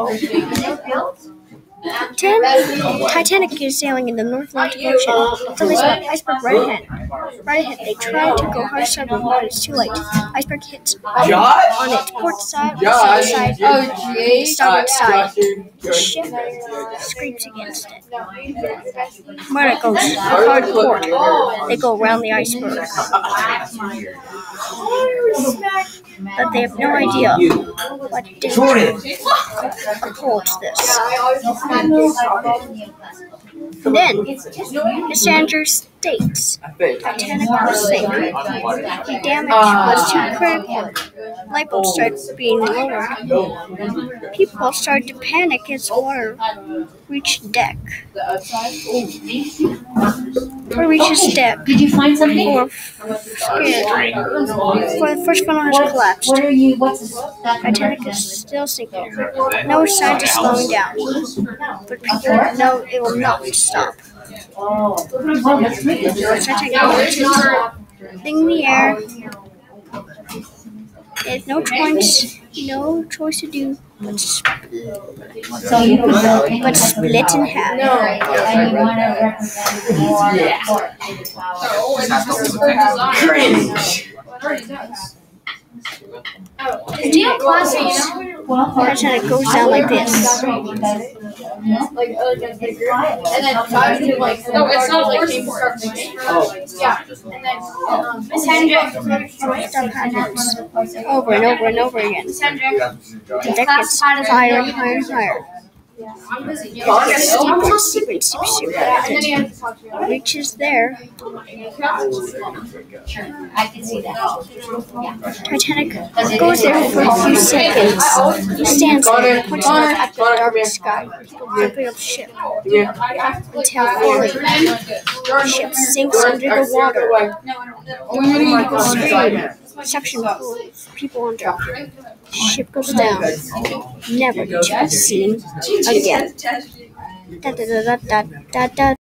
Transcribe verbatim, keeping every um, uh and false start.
Ten, Titanic is sailing in the North Atlantic Ocean. Suddenly, iceberg right ahead. Right ahead. They try to go hard starboard, but it's too late. Iceberg hits on its port side, starboard side, and starboard side. The ship scrapes against it. Where it goes hard port, they go around the iceberg. But they have no idea what danger holds this. And then, Mister Andrews states Titanic was safe. The damage was too critical. Light bulbs started being lowered. People started to panic as water reached deck. Or reaches deck. Did you find something? Or scared. For the first funnel has collapsed. What are you? What's that? Titanic is still sinking. No signs of slowing down. But people know it will not stop. Oh, well, that's really good. Titanic is in the air. There's no choice, no choice to do but split, So you could go but split in half. and you want to represent Cringe. Titanic classes. Titanic goes down like this. Like, uh, like bigger, and then five to like, no, it's not like game start yeah, and then um, Miss Hendrick, Stuff happens over and over and over again. The deck gets higher and higher and higher. Steeper, steeper, steeper, steeper. and then you have to talk to you. Reaches there. Sure, I can see that. Titanic goes there for a few seconds. He stands there and points out at the dark sky. People jumping off the ship. Until finally, the ship sinks under the water. People scream. Suction pulls people under. The ship goes down. Never to be seen again. Da da da da da da da.